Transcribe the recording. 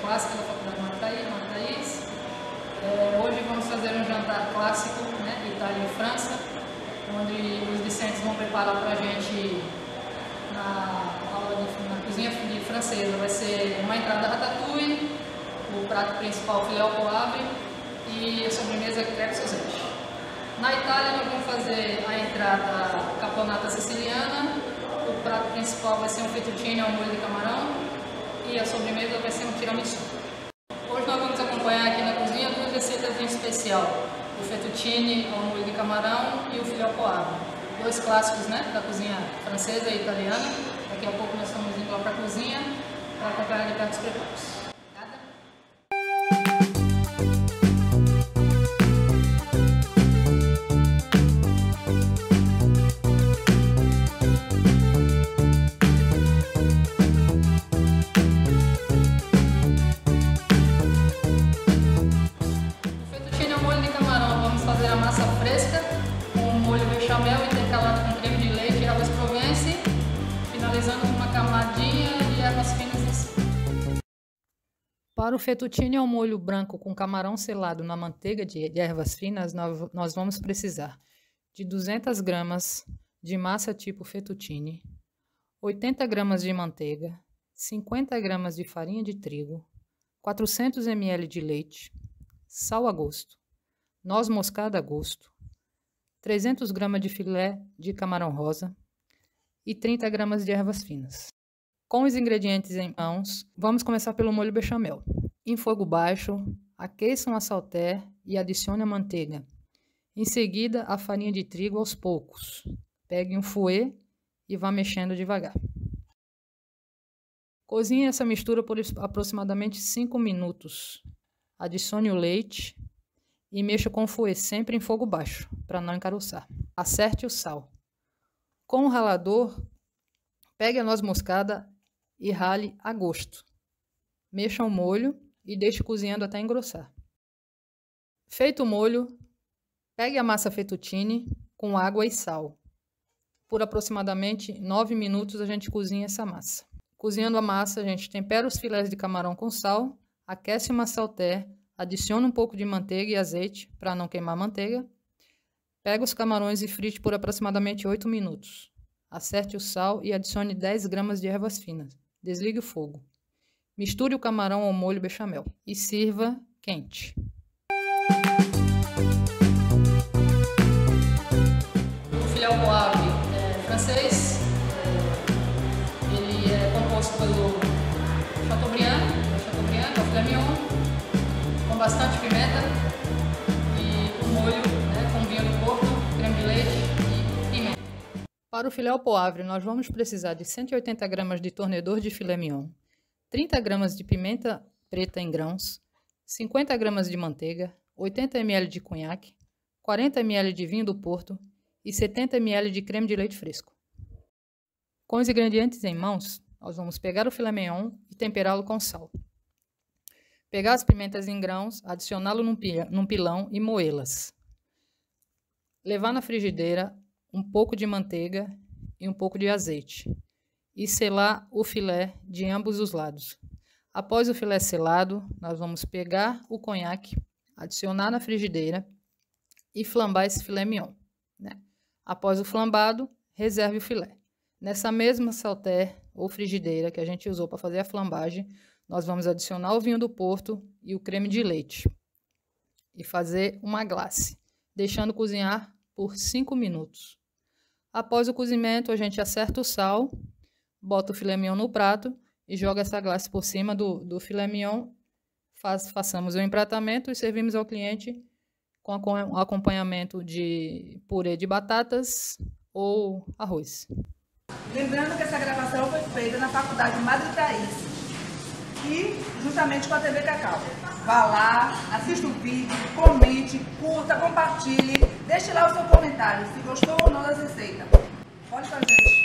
clássica da Faculdade Marta-Thaís. Hoje vamos fazer um jantar clássico, né, Itália e França, onde os discentes vão preparar para a gente na aula na cozinha francesa. Vai ser uma entrada ratatouille, o prato principal filé au poivre e a sobremesa crêpe sausage. Na Itália nós vamos fazer a entrada caponata siciliana, o prato principal vai ser um fettuccine ao molho de camarão e a sobremesa vai ser um tiramisu. Hoje nós vamos acompanhar aqui na cozinha duas receitas em especial, o fettuccine ao molho de camarão e o filé au poivre. Dois clássicos, né, da cozinha francesa e italiana. Daqui a pouco nós estamos indo lá para a cozinha para acompanhar de perto os preparos. A massa fresca com molho bechamel intercalado com creme de leite e arroz provence, finalizando com uma camadinha de ervas finas em cima. Para o fettuccine ao molho branco com camarão selado na manteiga de ervas finas, nós vamos precisar de 200 gramas de massa tipo fettuccine, 80 gramas de manteiga, 50 gramas de farinha de trigo, 400 ml de leite, sal a gosto, noz moscada a gosto, 300 gramas de filé de camarão rosa e 30 gramas de ervas finas. Com os ingredientes em mãos, vamos começar pelo molho bechamel. Em fogo baixo, aqueçam a salter e adicione a manteiga. Em seguida, a farinha de trigo aos poucos. Pegue um fouet e vá mexendo devagar. Cozinhe essa mistura por aproximadamente 5 minutos. Adicione o leite e mexa com o fouet sempre em fogo baixo, para não encaroçar. Acerte o sal. Com o ralador, pegue a noz moscada e rale a gosto. Mexa o molho e deixe cozinhando até engrossar. Feito o molho, pegue a massa fettuccine com água e sal. Por aproximadamente 9 minutos a gente cozinha essa massa. Cozinhando a massa, a gente tempera os filés de camarão com sal, aquece uma salter, adicione um pouco de manteiga e azeite para não queimar a manteiga. Pega os camarões e frite por aproximadamente 8 minutos. Acerte o sal e adicione 10 gramas de ervas finas. Desligue o fogo. Misture o camarão ao molho bechamel e sirva quente. O filé au poivre francês, ele é composto pelo Chateaubriand, que é o filé mignon, com bastante pimenta e o molho, né, com vinho do Porto, creme de leite e pimenta. Para o filé au poivre, nós vamos precisar de 180 gramas de tornedor de filé mignon, 30 gramas de pimenta preta em grãos, 50 gramas de manteiga, 80 ml de conhaque, 40 ml de vinho do Porto e 70 ml de creme de leite fresco. Com os ingredientes em mãos, nós vamos pegar o filé mignon e temperá-lo com sal. Pegar as pimentas em grãos, adicioná-lo num pilão e moê-las. Levar na frigideira um pouco de manteiga e um pouco de azeite. E selar o filé de ambos os lados. Após o filé selado, nós vamos pegar o conhaque, adicionar na frigideira e flambar esse filé mignon, né? Após o flambado, reserve o filé. Nessa mesma salter ou frigideira que a gente usou para fazer a flambagem, nós vamos adicionar o vinho do Porto e o creme de leite e fazer uma glace, deixando cozinhar por 5 minutos. Após o cozimento, a gente acerta o sal, bota o filé mignon no prato e joga essa glace por cima do filé mignon. Façamos o empratamento e servimos ao cliente com acompanhamento de purê de batatas ou arroz. Lembrando que essa gravação foi feita na Faculdade Marta-Thaís e juntamente com a TV Cacau. Vá lá, assista o vídeo, comente, curta, compartilhe, deixe lá o seu comentário se gostou ou não das receitas. Pode fazer.